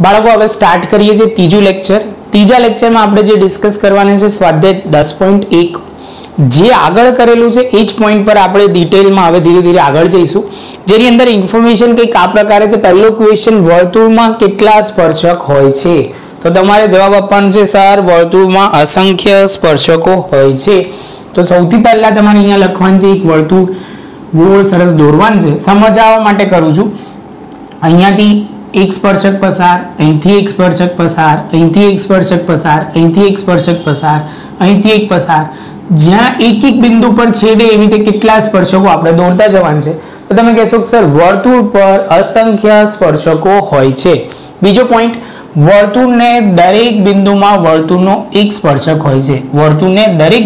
બાળકો હવે સ્ટાર્ટ કરીએ છીએ ત્રીજું લેક્ચર। ત્રીજા લેક્ચરમાં આપણે જે ડિસ્કસ કરવાના છે સ્વાધ્યાય 10.1 જે આગળ કરેલું છે એ જ પોઈન્ટ પર આપણે ડિટેલમાં હવે ધીરે ધીરે આગળ જઈશું, જેની અંદર ઇન્ફોર્મેશન કંઈક આ પ્રકારે છે। પહેલો ક્વેશ્ચન, વર્તુળમાં કેટલા સ્પર્શક હોય છે? તો તમારે જવાબ આપવાનો છે સર વર્તુળમાં અસંખ્ય સ્પર્શકો હોય છે। તો સૌથી પહેલા તમારે અહીંયા લખવાનું છે એક વર્તુળ ગોળ સરસ દોરવાનું છે। સમજાવવા માટે કરું છું, અહીંયાથી एक स्पर्शक पसार, અહીંથી એક સ્પર્શક પસાર, અહીંથી એક સ્પર્શક પસાર, અહીંથી એક સ્પર્શક પસાર, અહીંથી એક પસાર, જ્યાં એક એક બિંદુ પર છેદે એવી રીતે કેટલા સ્પર્શકો આપણે દોરતા જવાનું છે। તો તમે કહેશો કે સર વર્તુળ પર અસંખ્ય સ્પર્શકો હોય છે। બીજો પોઈન્ટ, વર્તુળને દરેક બિંદુમાં વર્તુળનો એક સ્પર્શક હોય છે। વર્તુળને દરેક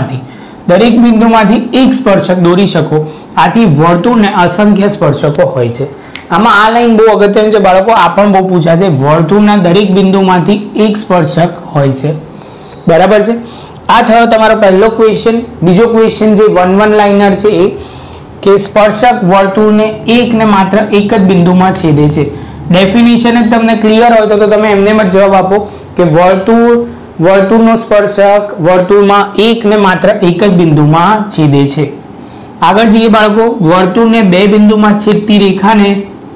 બિંદુમાંથી એક સ્પર્શક દોરી શકો, આથી વર્તુળને અસંખ્ય સ્પર્શકો હોય છે। આમાં આ લાઈન બહુ અગત્યની છે બાળકો, આ પણ બહુ પૂછા છે। વર્તુળના દરેક બિંદુમાંથી એક સ્પર્શક હોય છે, બરાબર છે। આ થયો તમારો પહેલો ક્વેશ્ચન। બીજો ક્વેશ્ચન જે 1 લાઇનર છે એ કે સ્પર્શક વર્તુળને એક ને માત્ર એક જ બિંદુમાં છેદે છે। ડેફિનેશન જ તમને ક્લિયર હોય તો તમે એમને જ જવાબ આપો કે વર્તુળનો સ્પર્શક વર્તુળમાં એક ને માત્ર એક જ બિંદુમાં છેદે છે। આગળ જઈએ બાળકો, વર્તુળને બે બિંદુમાં છેદતી રેખાને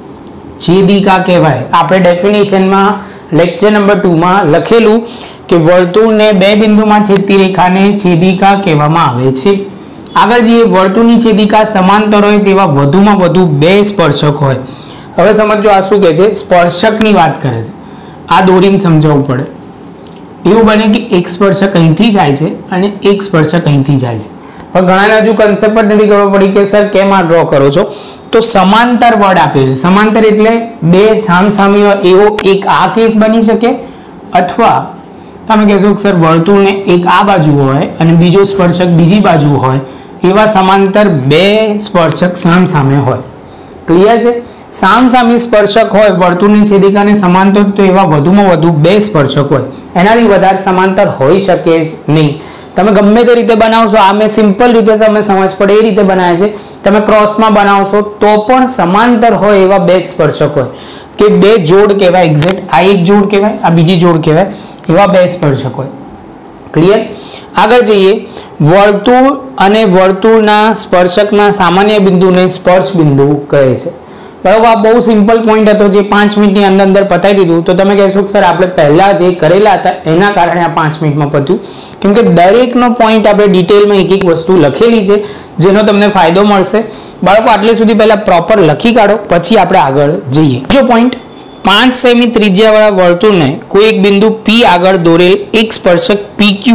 છેદિકા કહેવાય। આપણે ડેફિનેશનમાં લેક્ચર નંબર 2 માં લખેલું કે વર્તુળને બે બિંદુમાં છેદતી રેખાને છેદિકા કહેવામાં આવે છે। આગળ જઈએ, વર્તુળની છેદિકા સમાંતર હોય તેવા વધુમાં વધુ બે સ્પર્શક હોય। હવે સમજો આ શું કહે છે, સ્પર્શકની વાત કરે છે, આ દોરીને સમજાવવું પડે। એવું બને કે એક સ્પર્શક અહીંથી જાય છે અને એક સ્પર્શક અહીંથી જાય છે, પણ ઘણાને હજુ કન્સેપ્ટ જ નથી ખબર પડી કે સર કેમ આ ડ્રો કરો છો। તો સમાંતર વર્ડ આપ્યો છે। સમાંતર એટલે બે સામસામી હોય એવો એક આ કેસ બની શકે, અથવા તમે કહેશો કે સર વર્તુળને એક આ બાજુ હોય અને બીજો સ્પર્શક બીજી બાજુ હોય એવા સમાંતર બે સ્પર્શક સામસામે હોય। ક્લિયર છે? સામસામી સ્પર્શક હોય વર્તુળની છેદિકાને સમાંતર તો એવા વધુમાં વધુ બે સ્પર્શક હોય, એનાથી વધારે સમાંતર હોઈ શકે જ નહીં। તમે ગમે તે રીતે બનાવશો, આ મેં સિમ્પલ રીતે તમે સમજ પડે એ રીતે બનાવે છે। તમે ક્રોસમાં બનાવશો તો પણ સમાંતર હોય એવા બે સ્પર્શક હોય કે બે જોડ કહેવાય, એક્ઝેક્ટ આ એક જોડ કહેવાય, આ બીજી જોડ કહેવાય, એવા બે સ્પર્શક હોય। ક્લિયર? આગળ જઈએ, વર્તુળ અને વર્તુળના સ્પર્શકના સામાન્ય બિંદુને સ્પર્શ બિંદુ કહે છે। બરાબર, આ બહુ સિમ્પલ પોઈન્ટ હતો જે 5 મિનિટની અંદર પતાવી દીધું। તો તમે કહેશો કે સર આપણે પહેલા જે કરેલા હતા એના કારણે આ 5 મિનિટમાં પત્યું, કેમ કે દરેકનો પોઈન્ટ આપણે ડિટેલમાં એક એક વસ્તુ લખેલી છે જેનો તમને ફાયદો મળશે। બાળકો આટલે સુધી પહેલા પ્રોપર લખી કાઢો, પછી આપણે આગળ જઈએ। બીજો પોઈન્ટ, 5 સેમી ત્રિજ્યાવાળા વર્તુળને કોઈ એક બિંદુ P આગળ દોરેલ એક સ્પર્શક PQ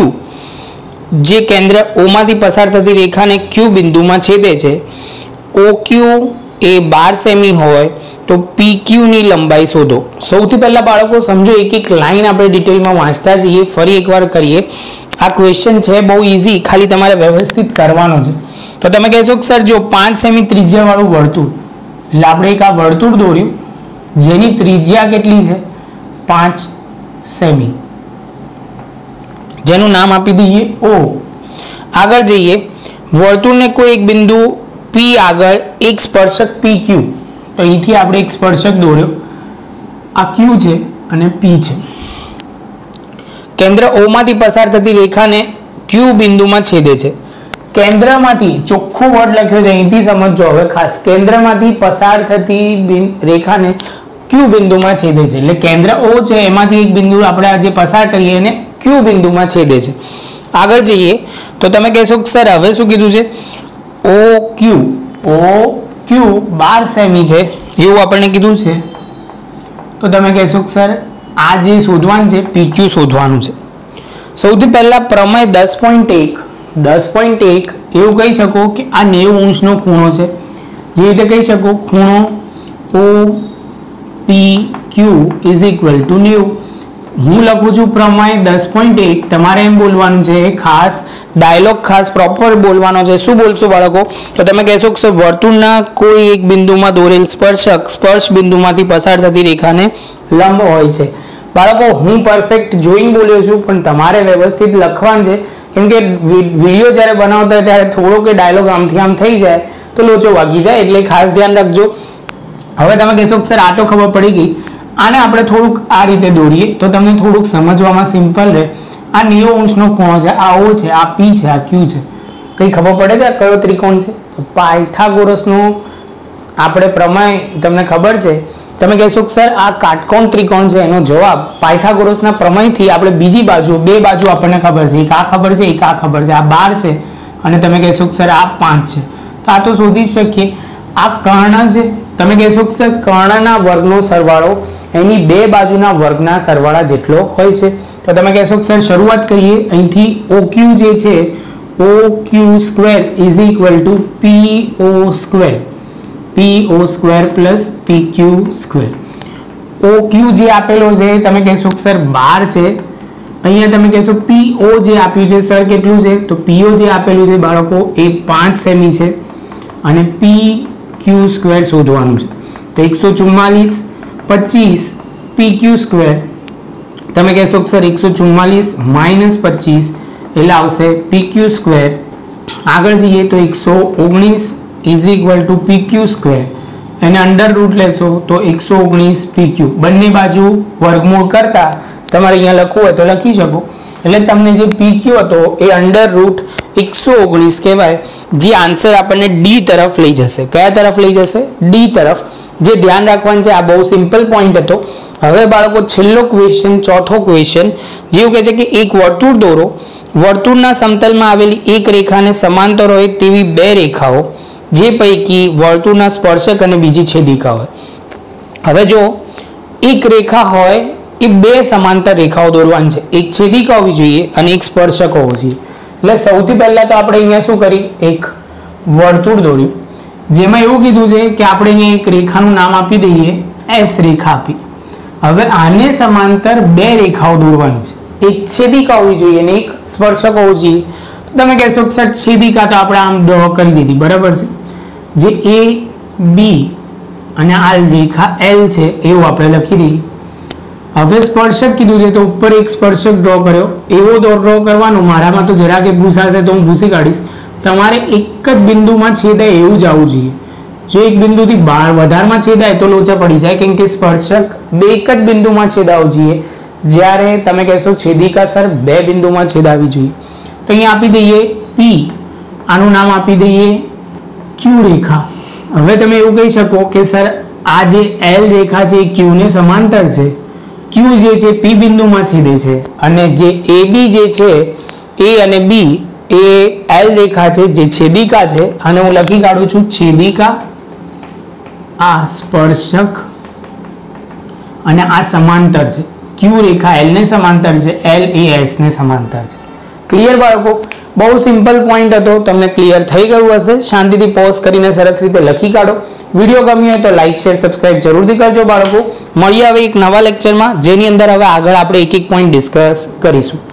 જે કેન્દ્ર O માંથી પસાર થતી રેખાને Q બિંદુમાં છેદે છે। OQ એ 12 સેમી હોય તો PQ ની લંબાઈ શોધો। સૌથી પહેલા બાળકો સમજો, એક એક લાઈન આપણે ડિટેલમાં વાંચતા જઈએ। ફરી એકવાર કરીએ, આ ક્વેશ્ચન છે બહુ ઈઝી, ખાલી તમારે વ્યવસ્થિત કરવાનો છે। તો તમે કહેશો કે સર જો 5 સેમી ત્રિજ્યાવાળું વર્તુળ, એટલે આપણે એક આ વર્તુળ દોર્યું જેની ત્રિજ્યા કેટલી છે 5 સેમી, જેનું નામ આપી દઈએ O। આગળ જઈએ, વર્તુળને કોઈ એક બિંદુ P આગળ એક સ્પર્શક PQ, તો અહીંથી આપણે એક સ્પર્શક દોર્યો, આ Q છે અને P છે। કેન્દ્ર O માંથી પસાર થતી રેખાને Q બિંદુમાં છેદે છે। કેન્દ્રમાંથી ચોખ્ખો વર્ડ લખ્યો છે, અહીંથી સમજો હવે ખાસ, કેન્દ્રમાંથી પસાર થતી રેખાને Q બિંદુમાં છેદે છે, એટલે કેન્દ્ર O છે એમાંથી એક બિંદુ આપણે આજે પસાર કરીએ એને Q બિંદુમાં છેદે છે। આગળ જઈએ તો તમે કહેશો કે સર હવે શું કીધું છે, OQ 12 સેમી છે એવું આપણને કીધું છે। તો તમે કહેશો કે સર આ જે શોધવાનું છે PQ શોધવાનું છે। સૌથી પહેલા પ્રમેય 10.1 એવું કહી શકો કે આ 90 અંશનો ખૂણો છે, જે રીતે કહી શકો ખૂણો OPQ = 90। હું લખું છું પ્રમેય 10.1, તમારે એમ બોલવાનું છે, ખાસ ડાયલોગ ખાસ પ્રોપર બોલવાનો છે। શું બોલશો બાળકો? તો તમે કહેશો કે વર્તુળના કોઈ એક બિંદુમાં દોરેલ સ્પર્શક સ્પર્શ બિંદુમાંથી પસાર થતી રેખાને લંબ હોય છે। બાળકો હું પરફેક્ટ જોઈને બોલ્યો છું, પણ તમારે વ્યવસ્થિત લખવાનું છે, કેમ કે વિડીયો જ્યારે બનાવતા હોય ત્યારે થોડો કે ડાયલોગ આમથી આમ થઈ જાય તો લોચો વાગી જાય, એટલે ખાસ ધ્યાન રાખજો। હવે તમે કહેશો કે સર આ તો ખબર પડી ગઈ, આને આપણે થોડુંક આ રીતે દોરીએ તો તમને થોડુંક સમજવામાં સિમ્પલ રહે. આ 90 અંશનો ખૂણો છે, આ O છે, આ P છે, આ Q છે. કઈ ખબર પડે કે કયો ત્રિકોણ છે? પાયથાગોરસનો આપણે પ્રમેય તમને ખબર છે. તમે કહેશો કે સર આ કાટકોણ ત્રિકોણ છે, એનો જવાબ પાયથાગોરસના પ્રમેયથી આપણે બીજી બાજુ, બે બાજુ આપણને ખબર છે, એક આ ખબર છે, એક આ ખબર છે, આ 12 છે અને તમે કહેશો કે સર આ 5 છે. તો આ તો શોધી જ શકીએ. આ કર્ણ છે, તમે કહેશો કે સર કર્ણના વર્ગનો સરવાળો એની બે બાજુના વર્ગના સરવાળા જેટલો હોય છે. તો તમે કહેશો કે સર શરૂઆત કરીએ અહીંથી. OQ જે છે OQ square is equal to PO square, PO square plus PQ square. OQ જે આપેલો છે તમે કહેશો કે સર 12 છે. અહીંયા તમે કહેશો PO જે આપ્યું છે સર કેટલું છે? તો PO જે આપેલું છે બાળકો એ 5 સેમી છે અને PQ સ્ક્વેર શોધવાનું છે. તો 144 25 PQ સ્ક્વેર, તમે કહેશો કે સર 144 માઇનસ 25 એટલે આવશે PQ સ્ક્વેર. આગળ જઈએ તો 119 is equal to PQ square, એને અંડર રૂટ લેશો તો 119 PQ. બંને બાજુ વર્ગમૂળ કરતા તમારે અહીંયા લખવું હોય તો લખી શકો. એટલે તમને જે PQ હતો એ અંડર રૂટ 119 કહેવાય, જે આન્સર આપણને D તરફ લઈ જશે. કયા તરફ લઈ જશે? D તરફ. જે ધ્યાન રાખવાનું છે, આ બહુ સિમ્પલ પોઈન્ટ હતો. હવે બાળકો છેલ્લો ક્વેશ્ચન, ચોથો ક્વેશ્ચન, જેવું કહે છે કે એક વર્તુળ દોરો. વર્તુળના સમતલમાં આવેલી એક રેખાને સમાંતર હોય તેવી બે રેખાઓ, જે પૈકી વર્તુળના સ્પર્શક અને બીજી છેદિકા હોય. હવે જો એક રેખા હોય એ બે સમાંતર રેખાઓ દોરવાની છે, એક છેદિકા હોવી જોઈએ અને એક સ્પર્શક હોવો જોઈએ. એટલે સૌથી પહેલા તો આપણે અહીંયા શું કરી, એક વર્તુળ દોર્યું, જેમાં એવું કીધું છે કે આપણે અહીંયા એક રેખાનું નામ આપી દઈએ S રેખા આપી. હવે આને સમાંતર બે રેખાઓ દોરવાની છે, એક છેદિકા હોવી જોઈએ અને એક સ્પર્શક હોવો જોઈએ. તમે કહેશો કે સર છેદિકા તો આપણે આમ ડ્રો કરી દીધી, બરાબર છે. જે A B અને આ રેખા L છે એવું આપણે લખી દઈએ. હવે સ્પર્શક કીધું છે તો ઉપર એક સ્પર્શક ડ્રો કર્યો, એવો ડ્રો કરવાનો. મારામાં તો જરા કે ભૂસાશે તો હું ભૂસી કાઢીશ. તમારે એક જ બિંદુમાં છેદાય એવું જ આવવું જોઈએ. જો એક બિંદુથી વધારમાં છેદાય તો લોચા પડી જાય, કેમ કે સ્પર્શક બે એક જ બિંદુમાં છેદાવવું જોઈએ. જ્યારે તમે કહેશો છેદિકા સર બે બિંદુમાં છેદાવી જોઈએ. તો અહીંયા આપી દઈએ P, આનું નામ આપી દઈએ Q રેખા. હવે તમે એવું કહી શકો કે સર આ જે L રેખા છે એ Q ને સમાંતર છે. Q જે છે P બિંદુમાં છેદે છે અને જે AB જે છે A અને B એ L રેખા છે જે છેદિકા છે. અને હું લખી કાઢું છું છેદિકા, આ સ્પર્શક અને આ સમાંતર છે. Q રેખા L ને સમાંતર છે, L એ S ને સમાંતર છે. ક્લિયર બાળકો? બહુ સિમ્પલ પોઈન્ટ હતો, તમને ક્લિયર થઈ ગયું હશે. શાંતિથી પોઝ કરીને સરસ રીતે લખી કાઢો. વિડીયો ગમ્યો હોય તો લાઈક, શેર, સબસ્ક્રાઇબ જરૂરથી કરજો બાળકો. મળીએ હવે એક નવા લેક્ચરમાં, જેની અંદર હવે આગળ આપણે એક એક પોઈન્ટ ડિસ્કસ કરીશું.